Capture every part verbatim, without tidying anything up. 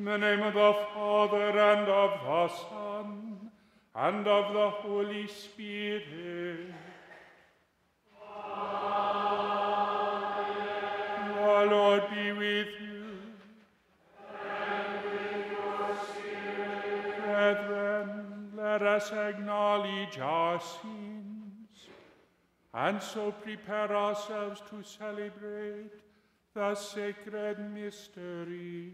In the name of the Father, and of the Son, and of the Holy Spirit. Amen. The Lord be with you. And with your spirit. Brethren, let us acknowledge our sins, and so prepare ourselves to celebrate the sacred mysteries.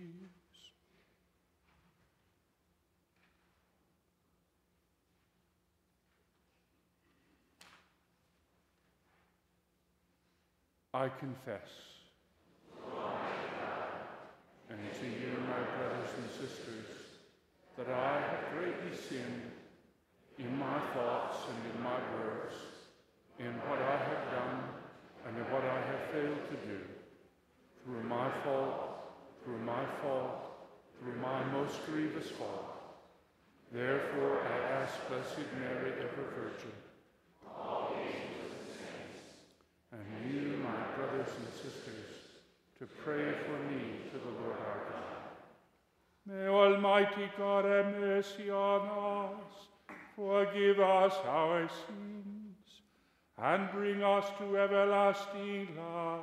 I confess, and to you, my brothers and sisters, that I have greatly sinned in my thoughts and in my words, in what I have done and in what I have failed to do, through my fault, through my fault, through my most grievous fault. Therefore I ask Blessed Mary, ever Virgin, all angels and saints, and you, my brothers and sisters, to pray for me to the Lord our God. May Almighty God have mercy on us, forgive us our sins, and bring us to everlasting life.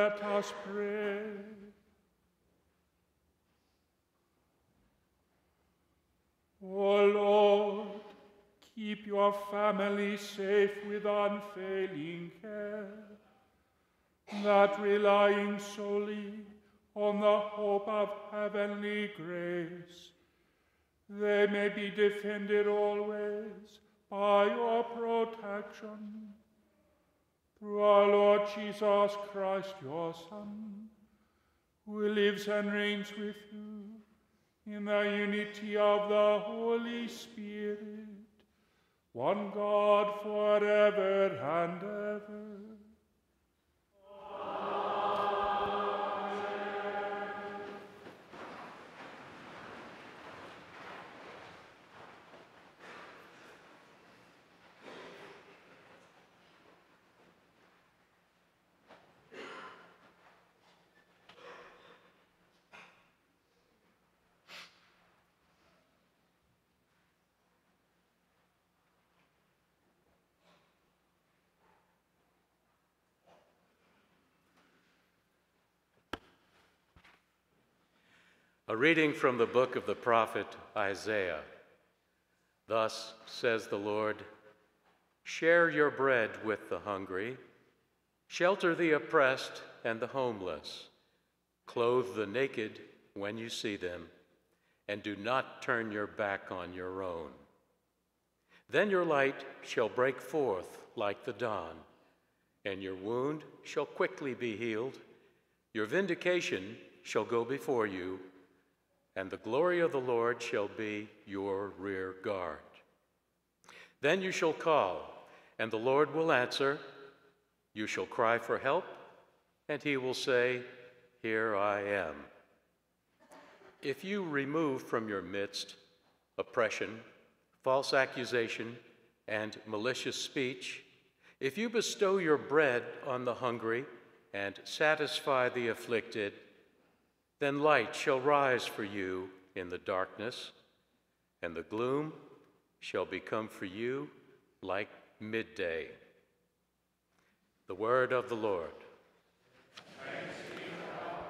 Let us pray. O Lord, keep your family safe with unfailing care, that relying solely on the hope of heavenly grace, they may be defended always by your protection. Through our Lord Jesus Christ, your Son, who lives and reigns with you in the unity of the Holy Spirit, one God forever and ever. A reading from the book of the prophet Isaiah. Thus says the Lord, share your bread with the hungry, shelter the oppressed and the homeless, clothe the naked when you see them, and do not turn your back on your own. Then your light shall break forth like the dawn, and your wound shall quickly be healed. Your vindication shall go before you, and the glory of the Lord shall be your rear guard. Then you shall call, and the Lord will answer. You shall cry for help, and he will say, here I am. If you remove from your midst oppression, false accusation, and malicious speech, if you bestow your bread on the hungry and satisfy the afflicted, then light shall rise for you in the darkness, and the gloom shall become for you like midday. The word of the Lord. Thanks be to God.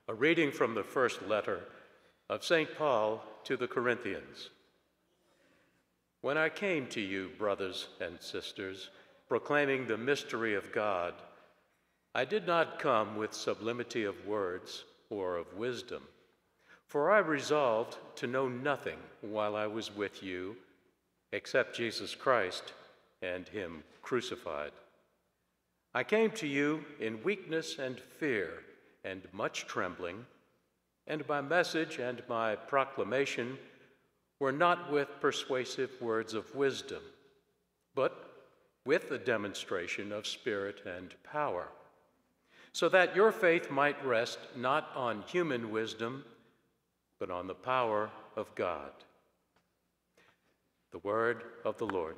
A reading from the first letter of Saint Paul to the Corinthians. When I came to you, brothers and sisters, proclaiming the mystery of God, I did not come with sublimity of words or of wisdom, for I resolved to know nothing while I was with you except Jesus Christ and him crucified. I came to you in weakness and fear and much trembling, and my message and my proclamation were not with persuasive words of wisdom, but with a demonstration of spirit and power, so that your faith might rest not on human wisdom, but on the power of God. The word of the Lord.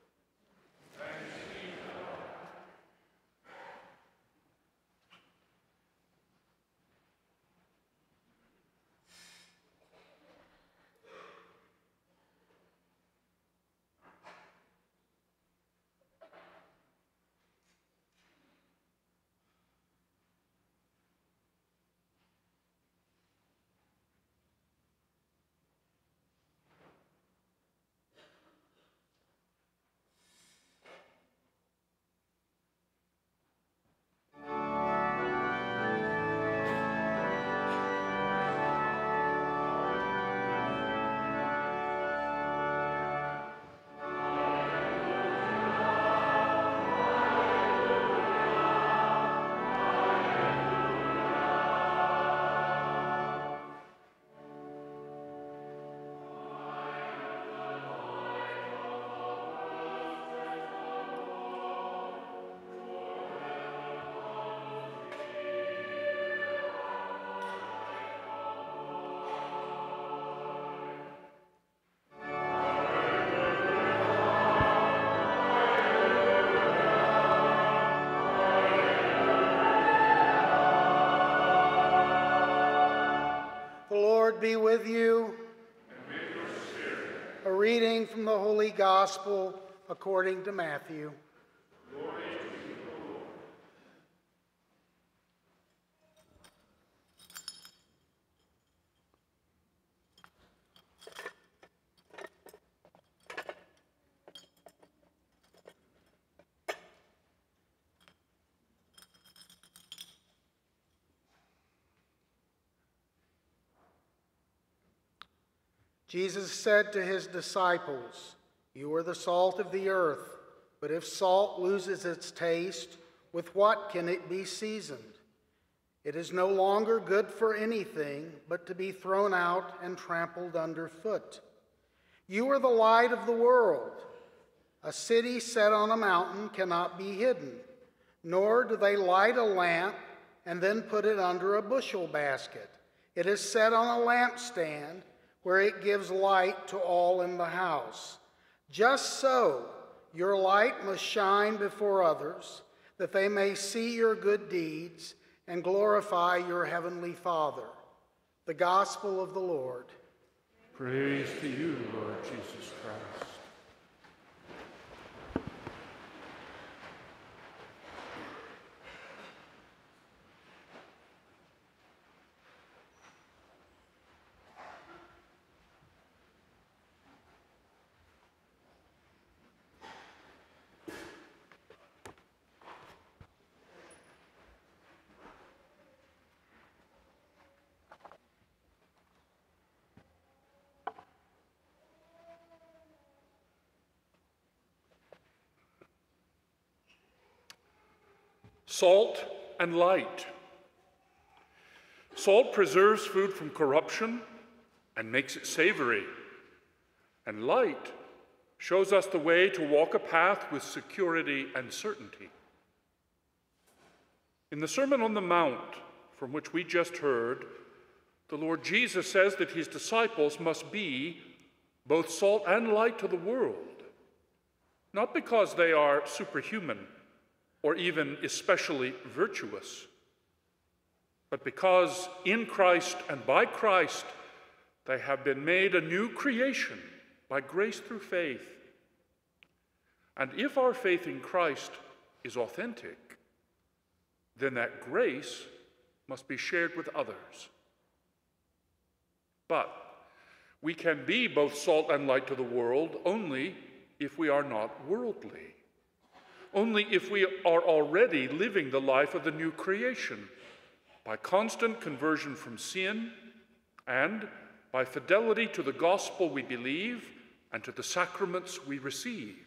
Be with you. And with your spirit. A reading from the Holy Gospel according to Matthew. Glory to you, O Lord. Jesus said to his disciples, "You are the salt of the earth, but if salt loses its taste, with what can it be seasoned? It is no longer good for anything but to be thrown out and trampled underfoot. You are the light of the world. A city set on a mountain cannot be hidden, nor do they light a lamp and then put it under a bushel basket. It is set on a lampstand, where it gives light to all in the house. Just so, your light must shine before others, that they may see your good deeds and glorify your heavenly Father." The Gospel of the Lord. Praise to you, Lord Jesus Christ. Salt and light. Salt preserves food from corruption and makes it savory. And light shows us the way to walk a path with security and certainty. In the Sermon on the Mount, from which we just heard, the Lord Jesus says that his disciples must be both salt and light to the world, not because they are superhuman or even especially virtuous, but because in Christ and by Christ they have been made a new creation by grace through faith. And if our faith in Christ is authentic, then that grace must be shared with others. But we can be both salt and light to the world only if we are not worldly, only if we are already living the life of the new creation by constant conversion from sin and by fidelity to the gospel we believe and to the sacraments we receive.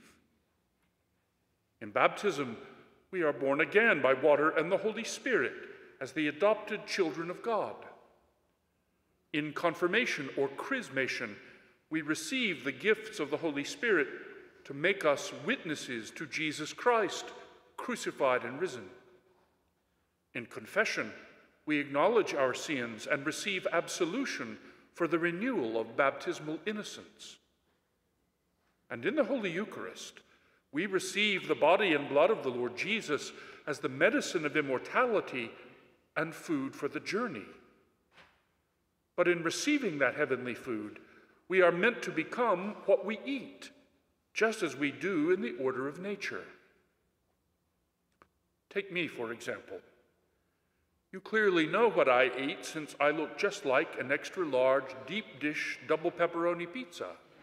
In baptism, we are born again by water and the Holy Spirit as the adopted children of God. In confirmation or chrismation, we receive the gifts of the Holy Spirit to make us witnesses to Jesus Christ, crucified and risen. In confession, we acknowledge our sins and receive absolution for the renewal of baptismal innocence. And in the Holy Eucharist, we receive the body and blood of the Lord Jesus as the medicine of immortality and food for the journey. But in receiving that heavenly food, we are meant to become what we eat, just as we do in the order of nature. Take me, for example. You clearly know what I eat, since I look just like an extra large, deep dish double pepperoni pizza.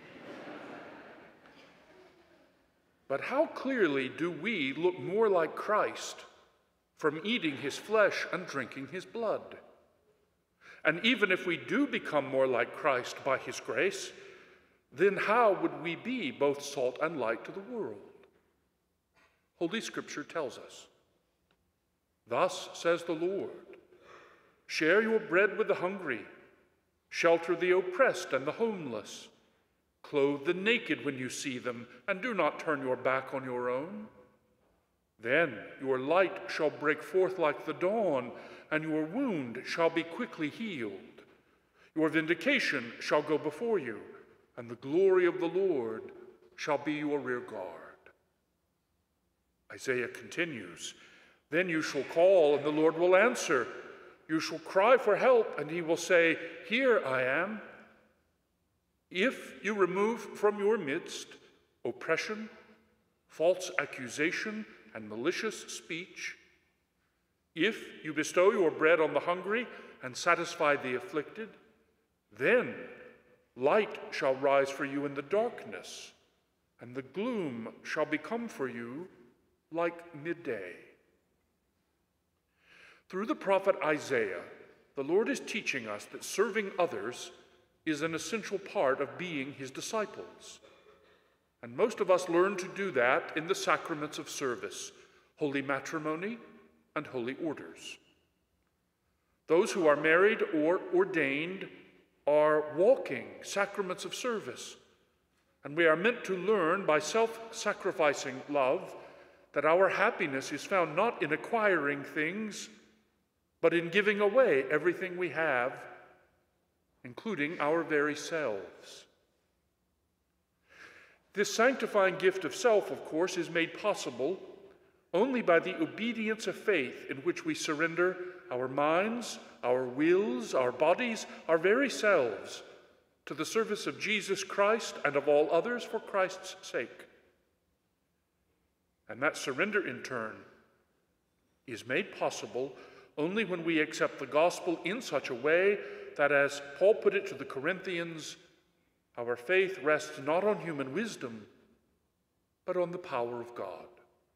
But how clearly do we look more like Christ from eating his flesh and drinking his blood? And even if we do become more like Christ by his grace, then how would we be both salt and light to the world? Holy Scripture tells us, "Thus says the Lord, share your bread with the hungry, shelter the oppressed and the homeless, clothe the naked when you see them, and do not turn your back on your own. Then your light shall break forth like the dawn, and your wound shall be quickly healed. Your vindication shall go before you, and the glory of the Lord shall be your rear guard." Isaiah continues, "Then you shall call, and the Lord will answer. You shall cry for help, and he will say, 'Here I am.' If you remove from your midst oppression, false accusation, and malicious speech, if you bestow your bread on the hungry and satisfy the afflicted, then light shall rise for you in the darkness, and the gloom shall become for you like midday." Through the prophet Isaiah, the Lord is teaching us that serving others is an essential part of being his disciples. And most of us learn to do that in the sacraments of service, holy matrimony and holy orders. Those who are married or ordained are walking sacraments of service, and we are meant to learn by self-sacrificing love that our happiness is found not in acquiring things, but in giving away everything we have, including our very selves. This sanctifying gift of self, of course, is made possible only by the obedience of faith in which we surrender our minds, our wills, our bodies, our very selves to the service of Jesus Christ and of all others for Christ's sake. And that surrender, in turn, is made possible only when we accept the gospel in such a way that, as Paul put it to the Corinthians, our faith rests not on human wisdom, but on the power of God.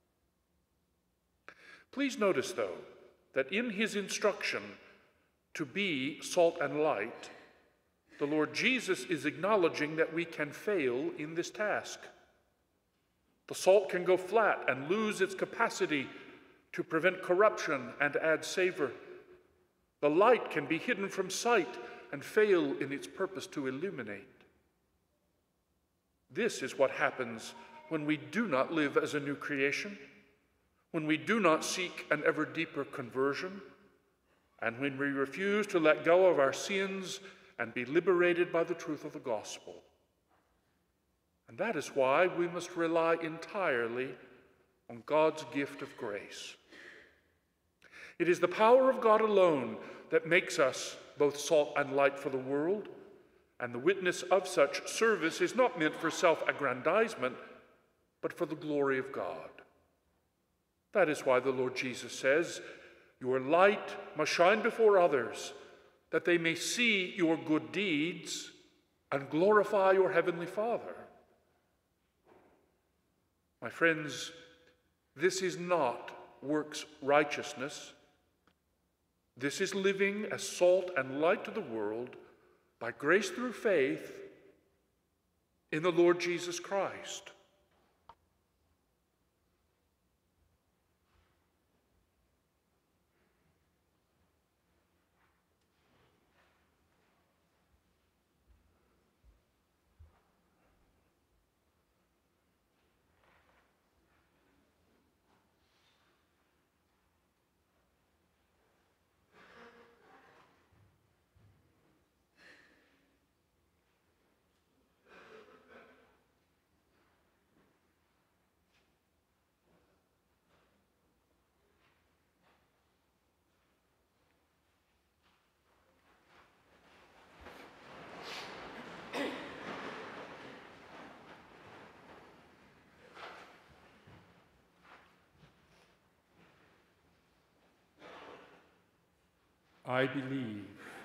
Please notice, though, that in his instruction to be salt and light, the Lord Jesus is acknowledging that we can fail in this task. The salt can go flat and lose its capacity to prevent corruption and add savor. The light can be hidden from sight and fail in its purpose to illuminate. This is what happens when we do not live as a new creation, when we do not seek an ever deeper conversion, and when we refuse to let go of our sins and be liberated by the truth of the gospel. And that is why we must rely entirely on God's gift of grace. It is the power of God alone that makes us both salt and light for the world, and the witness of such service is not meant for self-aggrandizement, but for the glory of God. That is why the Lord Jesus says, Your light must shine before others, that they may see your good deeds and glorify your heavenly Father. My friends, this is not works righteousness. This is living as salt and light to the world by grace through faith in the Lord Jesus Christ. I believe.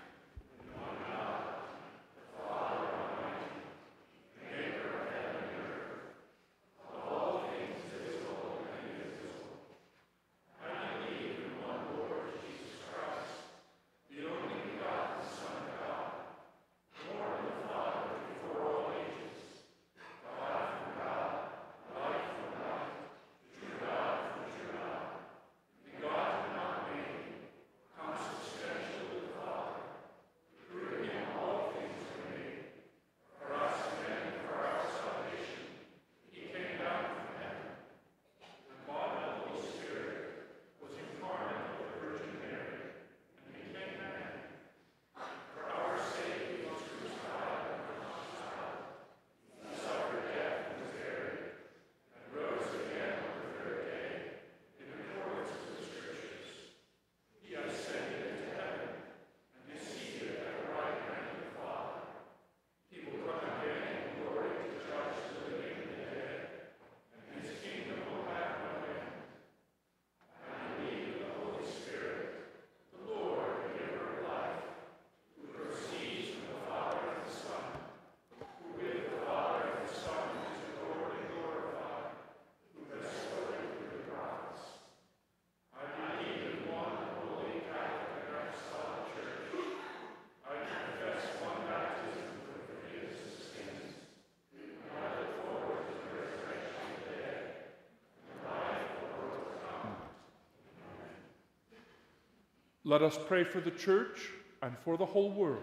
Let us pray for the church and for the whole world.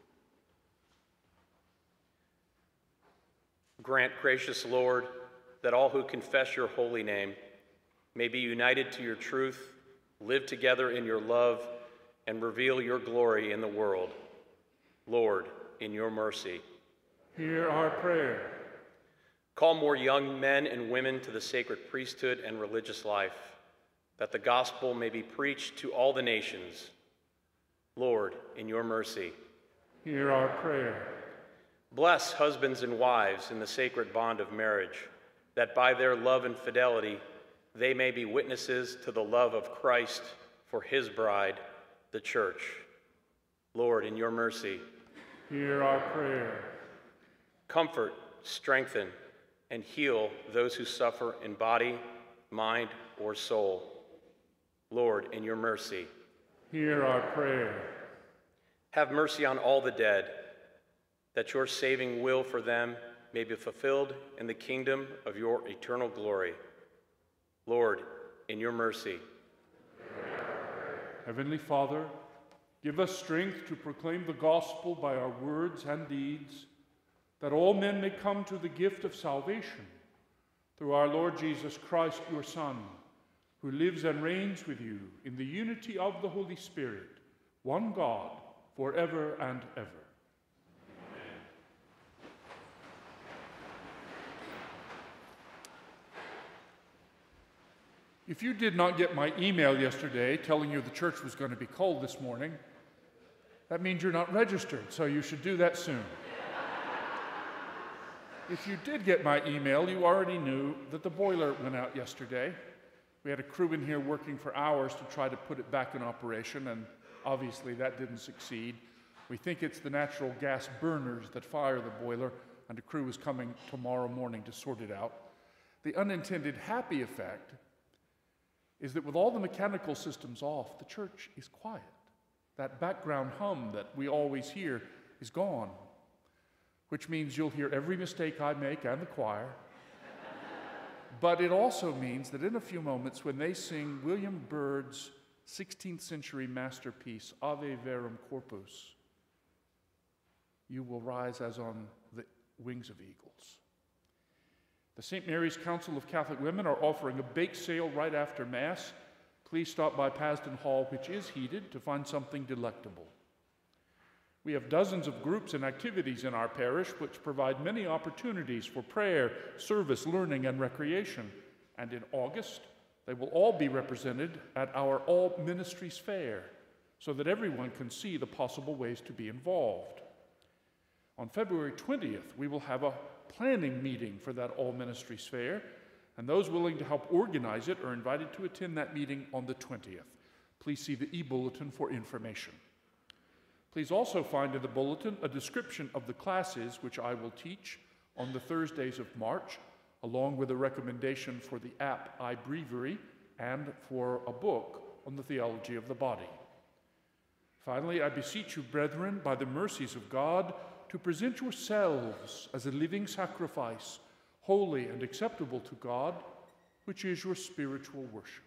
Grant, gracious Lord, that all who confess your holy name may be united to your truth, live together in your love, and reveal your glory in the world. Lord, in your mercy, hear our prayer. Call more young men and women to the sacred priesthood and religious life, that the gospel may be preached to all the nations. Lord, in your mercy, hear our prayer. Bless husbands and wives in the sacred bond of marriage, that by their love and fidelity they may be witnesses to the love of Christ for his bride, the church. Lord, in your mercy, hear our prayer. Comfort, strengthen, and heal those who suffer in body, mind, or soul. Lord, in your mercy, hear our prayer. Have mercy on all the dead, that your saving will for them may be fulfilled in the kingdom of your eternal glory. Lord, in your mercy. Heavenly Father, give us strength to proclaim the gospel by our words and deeds, that all men may come to the gift of salvation through our Lord Jesus Christ, your Son, who lives and reigns with you in the unity of the Holy Spirit, one God, forever and ever. Amen. If you did not get my email yesterday telling you the church was going to be called this morning, that means you're not registered, so you should do that soon. If you did get my email, you already knew that the boiler went out yesterday, We had a crew in here working for hours to try to put it back in operation, and obviously that didn't succeed. We think it's the natural gas burners that fire the boiler, and a crew is coming tomorrow morning to sort it out. The unintended happy effect is that with all the mechanical systems off, the church is quiet. That background hum that we always hear is gone, which means you'll hear every mistake I make and the choir. But it also means that in a few moments, when they sing William Byrd's sixteenth century masterpiece, Ave Verum Corpus, you will rise as on the wings of eagles. The Saint Mary's Council of Catholic Women are offering a bake sale right after Mass. Please stop by Pasden Hall, which is heated, to find something delectable. We have dozens of groups and activities in our parish which provide many opportunities for prayer, service, learning, and recreation. And in August, they will all be represented at our All Ministries Fair so that everyone can see the possible ways to be involved. On February twentieth, we will have a planning meeting for that All Ministries Fair, and those willing to help organize it are invited to attend that meeting on the twentieth. Please see the e-bulletin for information. Please also find in the bulletin a description of the classes which I will teach on the Thursdays of March, along with a recommendation for the app iBreviary and for a book on the theology of the body. Finally, I beseech you, brethren, by the mercies of God, to present yourselves as a living sacrifice, holy and acceptable to God, which is your spiritual worship.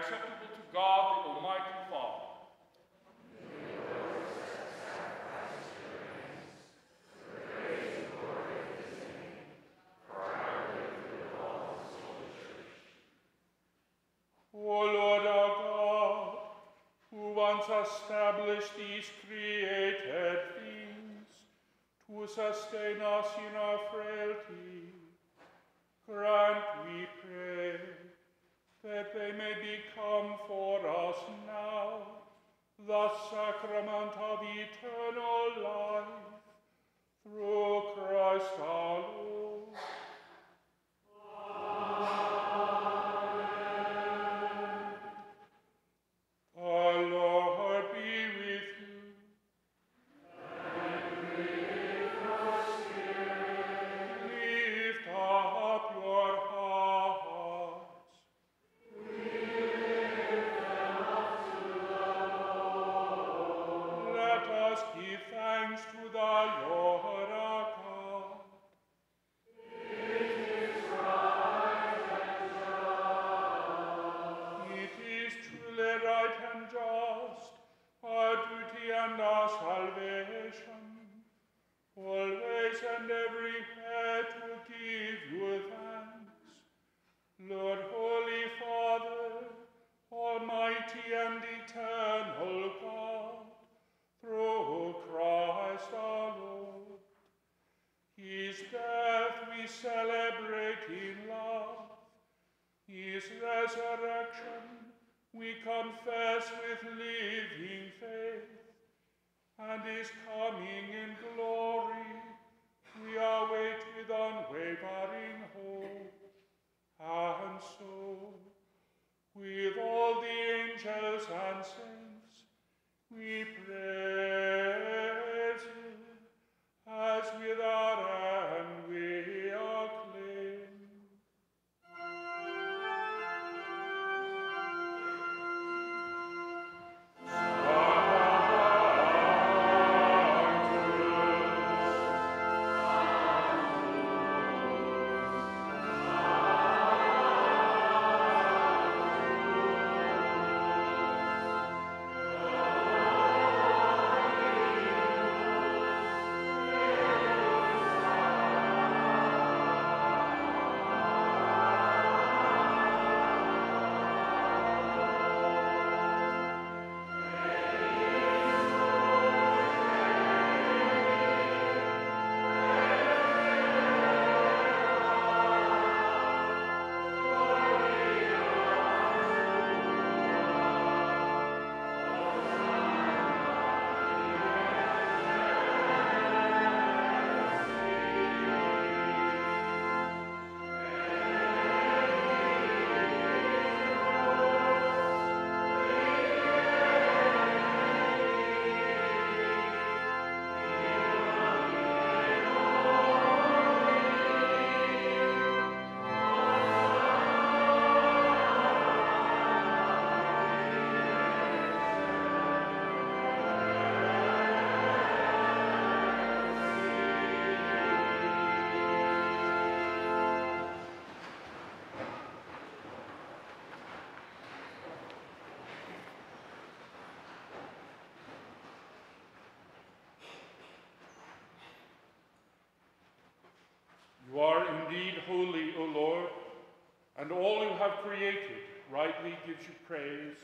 acceptable to God, the Almighty Father. O Lord our God, who once established these created things to sustain us in our frailty, grant, we pray, that they may become for us now the sacrament of eternal life, through Christ our Lord. The Lord be with you. And with your spirit. Lift up your hearts. We lift them up to the Lord. Let us give thanks to the Lord our God. It is right and just. It is truly right and just, our duty and our salvation, always and everywhere to give you thanks. Lord, Holy Father, Almighty and eternal God, through Christ our Lord. His death we celebrate in love, his resurrection we confess with living faith, and his coming in glory we await with unwavering hope. And so, with all the angels and saints, we praise him, as with our end we acclaim. You are indeed holy, O Lord, and all you have created rightly gives you praise.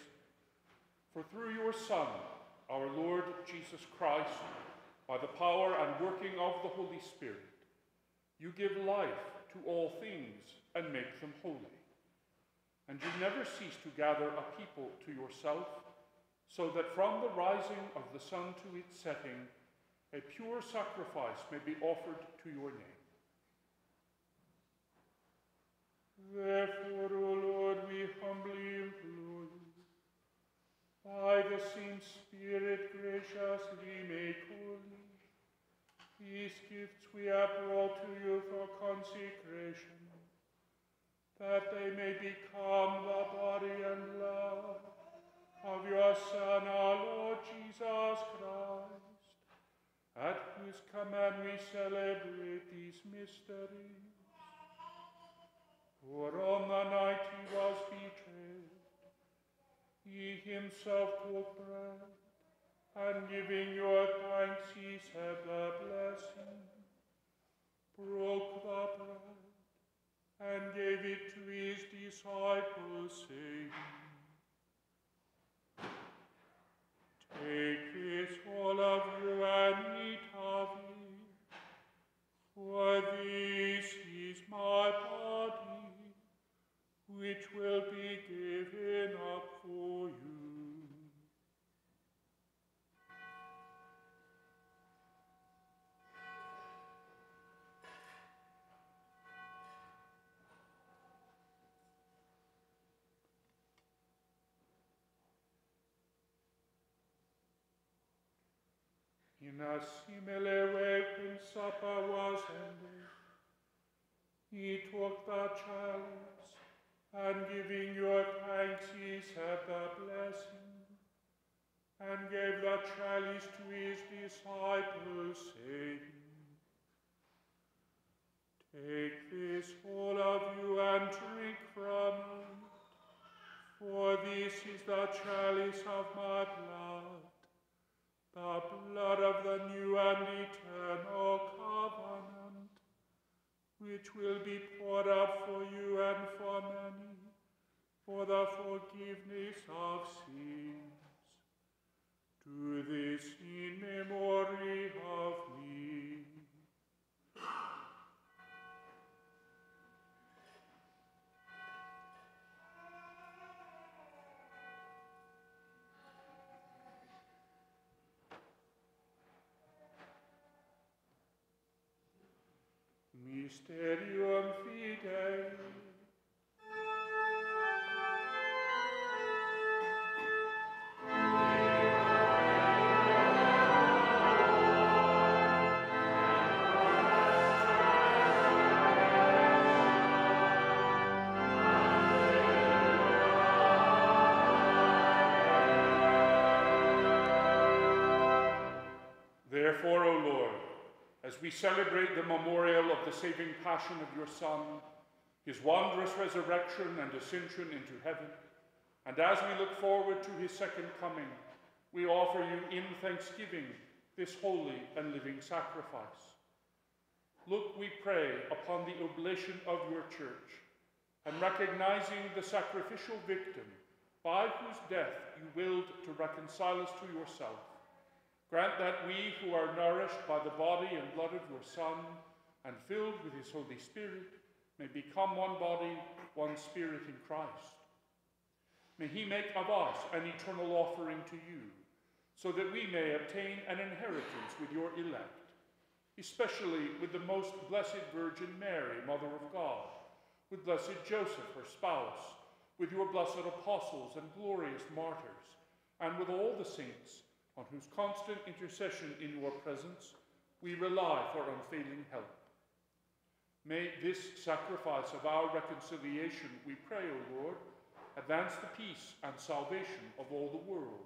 For through your Son, our Lord Jesus Christ, by the power and working of the Holy Spirit, you give life to all things and make them holy. And you never cease to gather a people to yourself, so that from the rising of the sun to its setting, a pure sacrifice may be offered to your name. Therefore, O Lord, we humbly implore you, by the same Spirit graciously make holy these gifts we have brought to you for consecration, that they may become the body and blood of your Son, our Lord Jesus Christ, at whose command we celebrate these mysteries. For on the night he was betrayed, He himself took bread, and giving you thanks, he said the blessing, broke the bread, and gave it to his disciples, saying, "Take this, all of you, and eat of it, for this is my body, which will be given up for you." In a similar way, when supper was ended, he took the chalice, and giving you thanks, he said the blessing, and gave the chalice to his disciples, saying, "Take this, all of you, and drink from it, for this is the chalice of my blood, the blood of the new and eternal covenant, which will be poured out for you and for many, for the forgiveness of sins. Do this in memory of me." Mysterium Fidei. Therefore, O Lord, as we celebrate the memorial of the saving passion of your Son, his wondrous resurrection and ascension into heaven, and as we look forward to his second coming, we offer you in thanksgiving this holy and living sacrifice. Look, we pray, upon the oblation of your church, and recognizing the sacrificial victim by whose death you willed to reconcile us to yourself, grant that we who are nourished by the body and blood of your Son and filled with his Holy Spirit may become one body, one spirit in Christ. May he make of us an eternal offering to you, so that we may obtain an inheritance with your elect, especially with the most blessed Virgin Mary, Mother of God, with blessed Joseph, her spouse, with your blessed apostles and glorious martyrs, and with all the saints, on whose constant intercession in your presence we rely for unfailing help. May this sacrifice of our reconciliation, we pray, O Lord, advance the peace and salvation of all the world.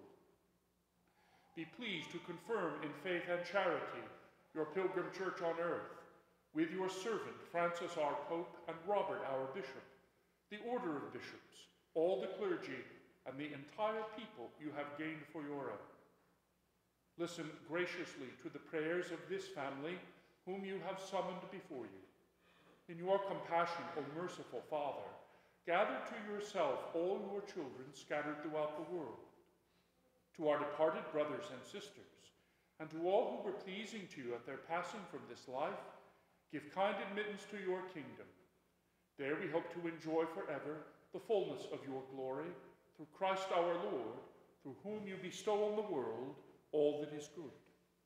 Be pleased to confirm in faith and charity your pilgrim church on earth, with your servant Francis our Pope and Robert our Bishop, the order of bishops, all the clergy, and the entire people you have gained for your own. Listen graciously to the prayers of this family whom you have summoned before you. In your compassion, O merciful Father, gather to yourself all your children scattered throughout the world. To our departed brothers and sisters, and to all who were pleasing to you at their passing from this life, give kind admittance to your kingdom. There we hope to enjoy forever the fullness of your glory, through Christ our Lord, through whom you bestow on the world all that is good.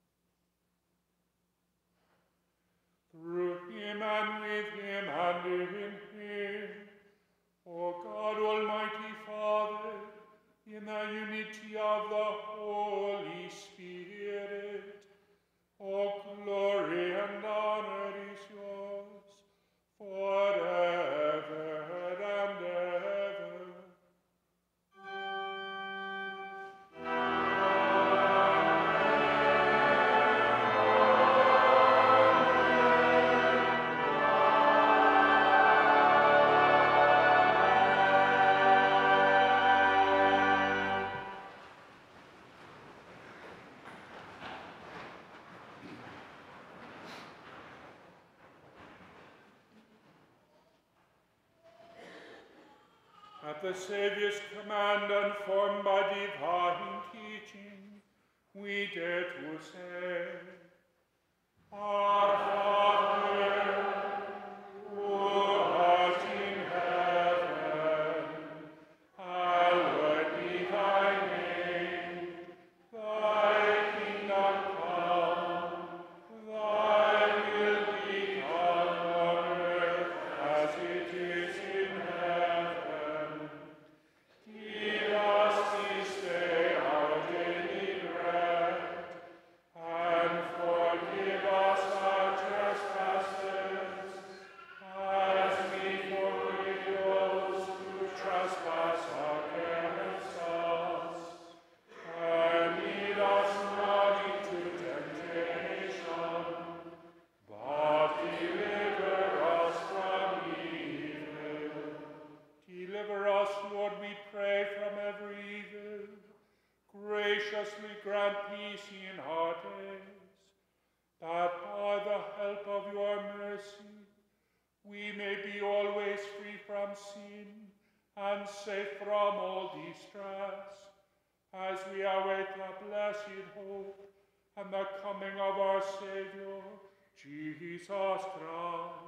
Through him and with him and in him, O God, Almighty Father, in the unity of the Holy Spirit, all glory and honor is yours forever and ever. At the Saviour's command and formed by divine teaching, we dare to say, Our Father, who art in heaven, hallowed be thy name. Thy kingdom come, thy will be done on earth as it is in heaven. Give us this day our daily bread, and forgive us our trespasses, as we forgive those who trespass against us. And lead us not into temptation, but deliver us from evil. Deliver us, Lord, we pray, from every evil. Graciously grant peace in our days, that by the help of your mercy we may be always free from sin and safe from all distress, as we await the blessed hope and the coming of our Savior, Jesus Christ.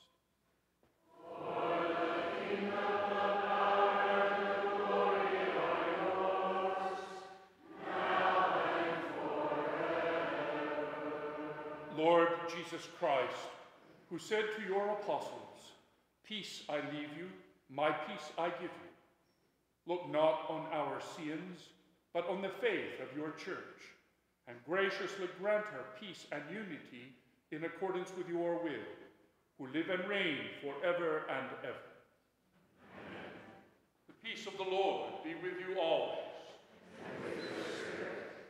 Lord Jesus Christ, who said to your apostles, Peace I leave you, my peace I give you. Look not on our sins, but on the faith of your church, and graciously grant her peace and unity in accordance with your will, who live and reign forever and ever. Amen. The peace of the Lord be with you always. And with your spirit.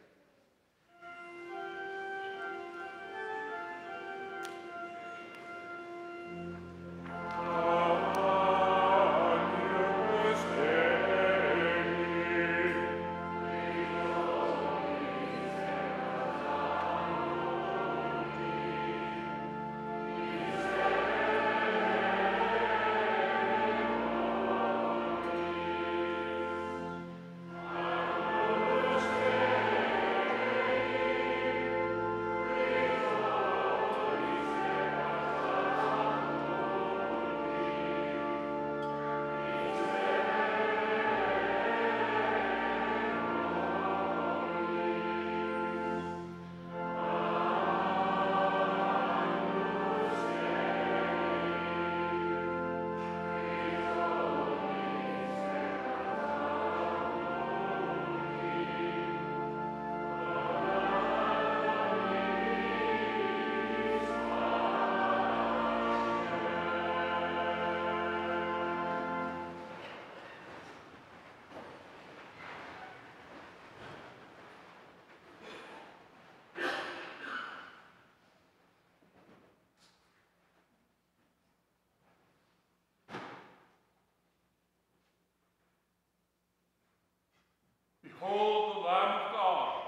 Behold the Lamb of God.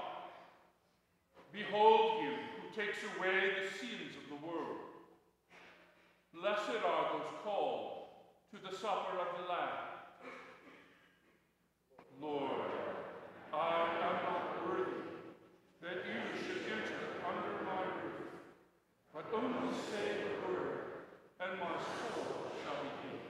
Behold him who takes away the sins of the world. Blessed are those called to the supper of the Lamb. Lord, I am not worthy that you should enter under my roof, but only say the word, and my soul shall be healed.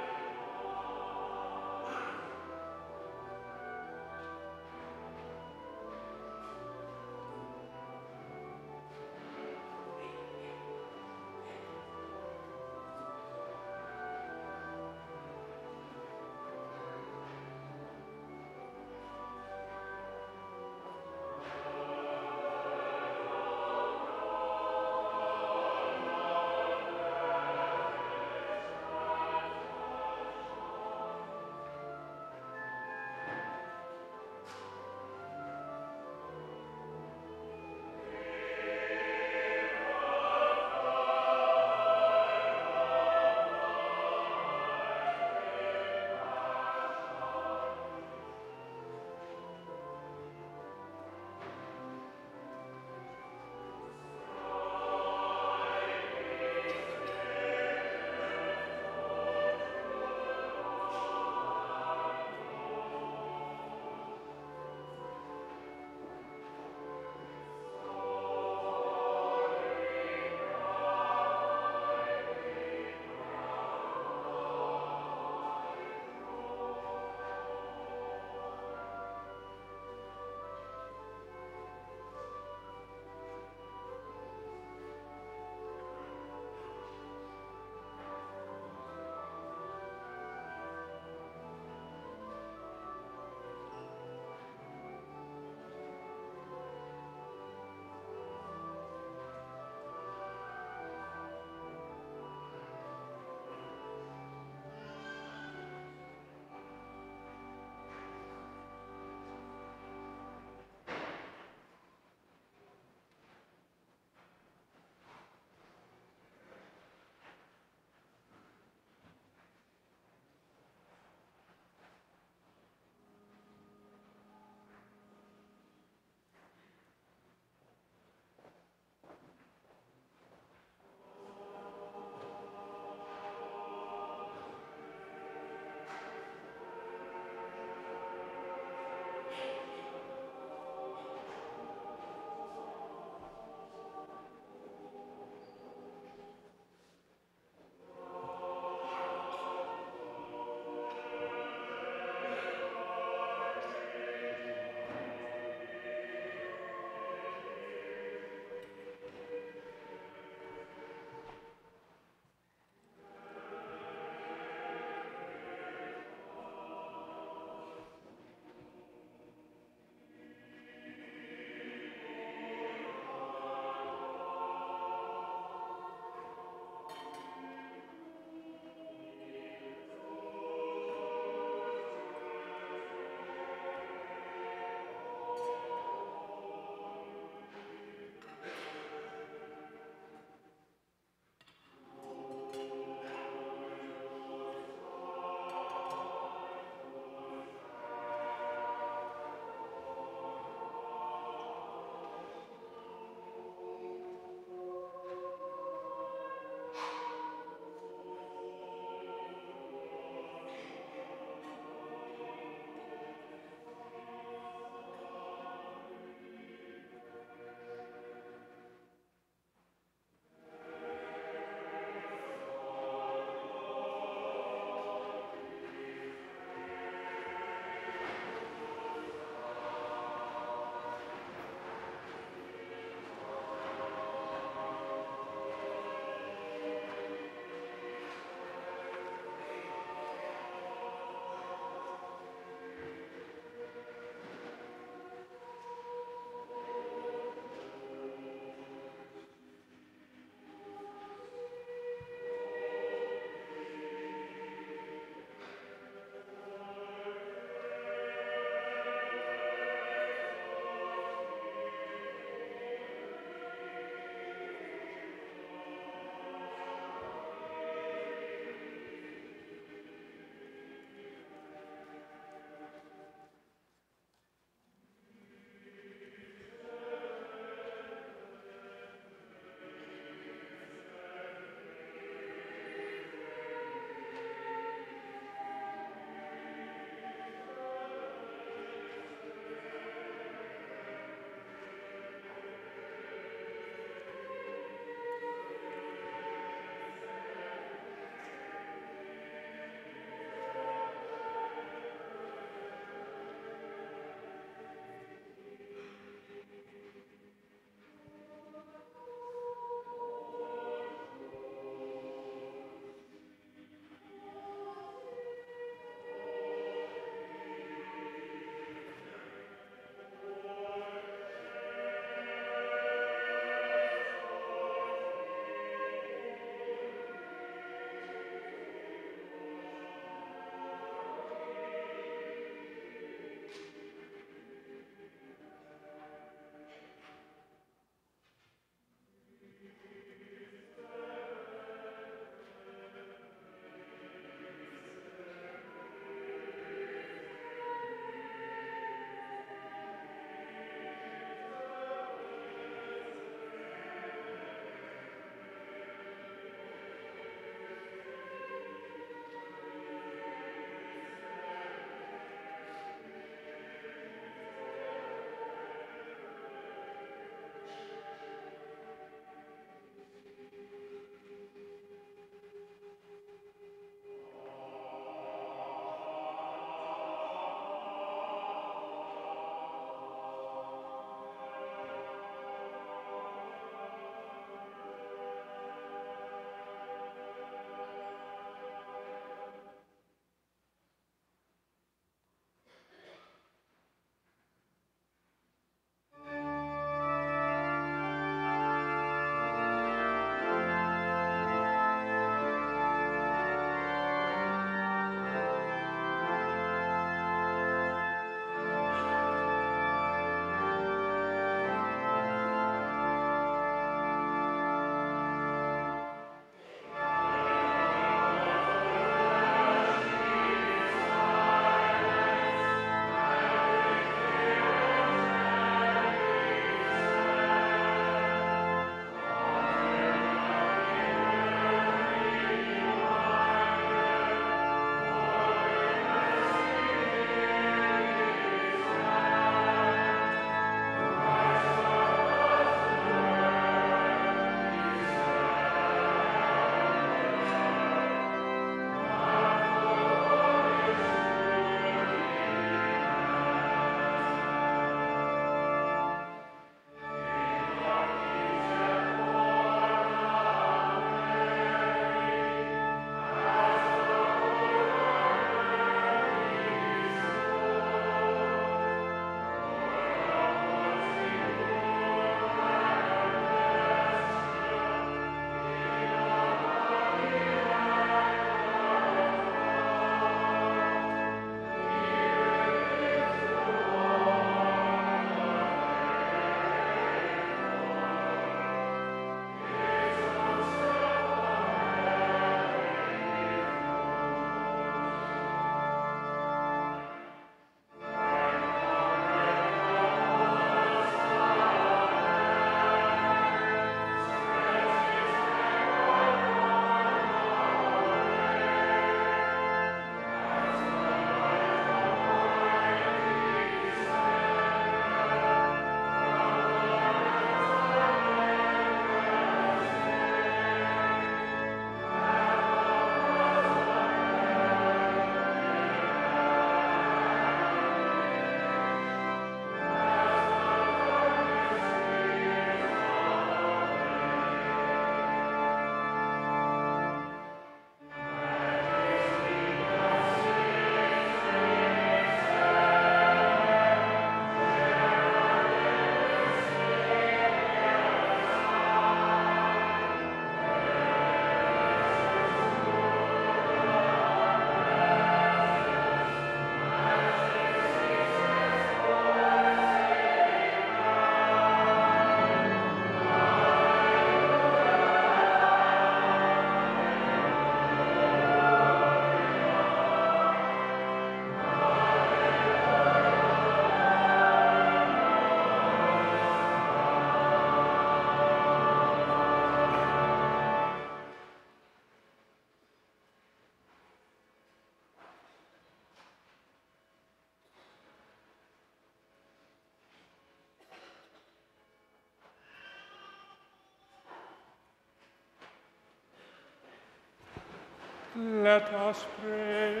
Let us pray.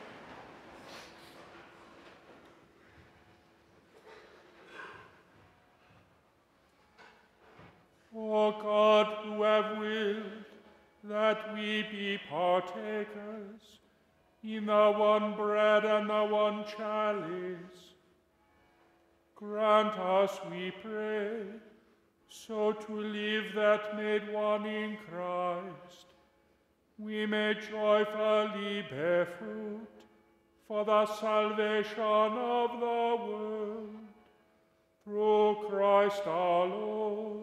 O God, who have willed that we be partakers in the one bread and the one chalice, grant us, we pray, so to live that made one in Christ, we may joyfully bear fruit for the salvation of the world. Through Christ our Lord.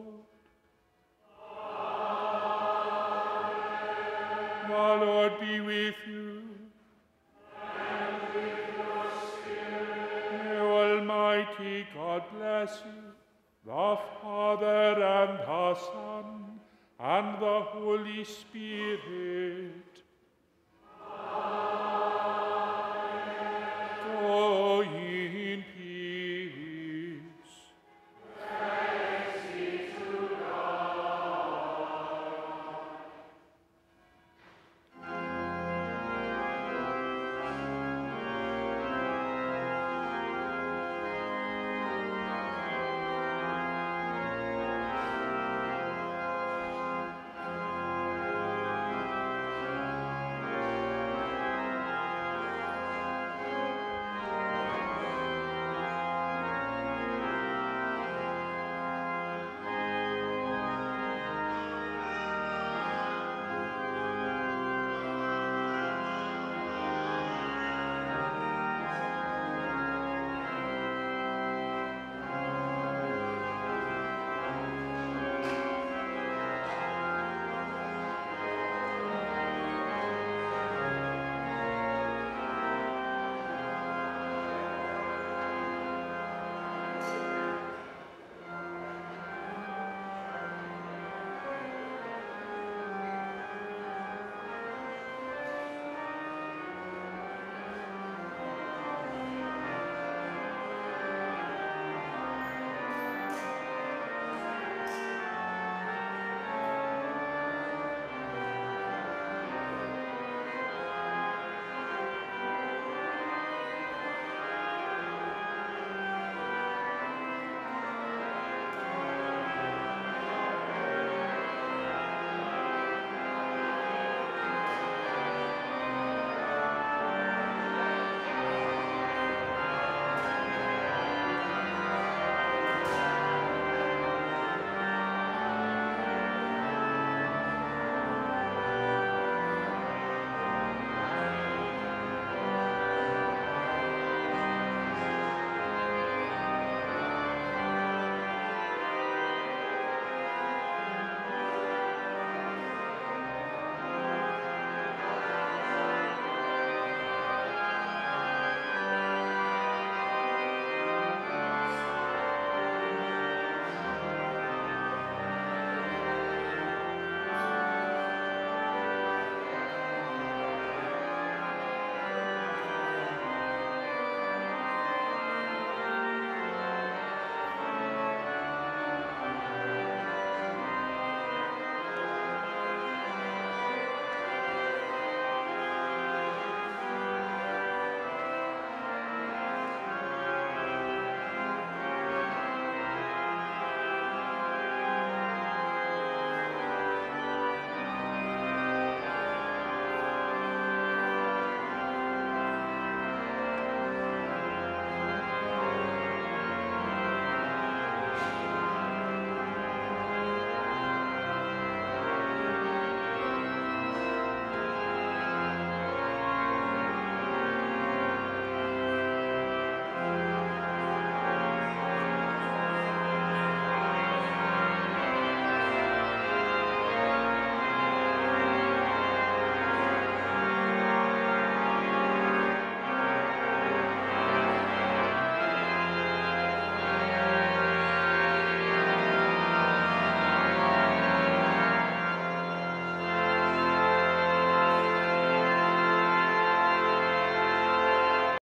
The Lord be with you. And with your spirit. May Almighty God bless you, the Father and the Son and the Holy Spirit.